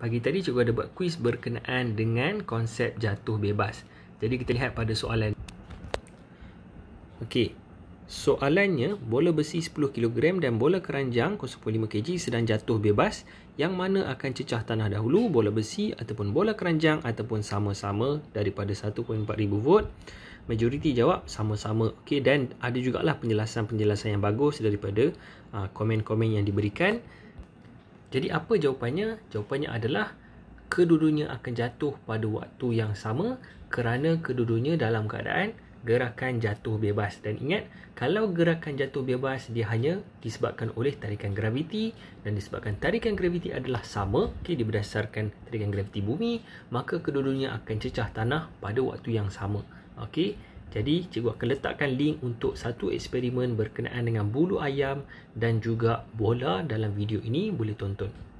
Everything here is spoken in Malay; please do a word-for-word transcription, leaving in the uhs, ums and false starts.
Pagi tadi cikgu ada buat kuiz berkenaan dengan konsep jatuh bebas. Jadi kita lihat pada soalan. Okey. Soalannya, bola besi sepuluh kilogram dan bola keranjang kosong perpuluhan lima kilogram sedang jatuh bebas. Yang mana akan cecah tanah dahulu, bola besi ataupun bola keranjang ataupun sama-sama daripada satu perpuluhan empat ribu vote. Majoriti jawab sama-sama. Okey, dan ada jugalah penjelasan-penjelasan yang bagus daripada uh, komen-komen yang diberikan. Jadi apa jawapannya? Jawapannya adalah kedua-duanya akan jatuh pada waktu yang sama kerana kedua-duanya dalam keadaan gerakan jatuh bebas. Dan ingat, kalau gerakan jatuh bebas dia hanya disebabkan oleh tarikan graviti, dan disebabkan tarikan graviti adalah sama, okay, dia berdasarkan tarikan graviti bumi, maka kedua-duanya akan cecah tanah pada waktu yang sama. Okey, jadi cikgu akan letakkan link untuk satu eksperimen berkenaan dengan bulu ayam dan juga bola dalam video ini, boleh tonton.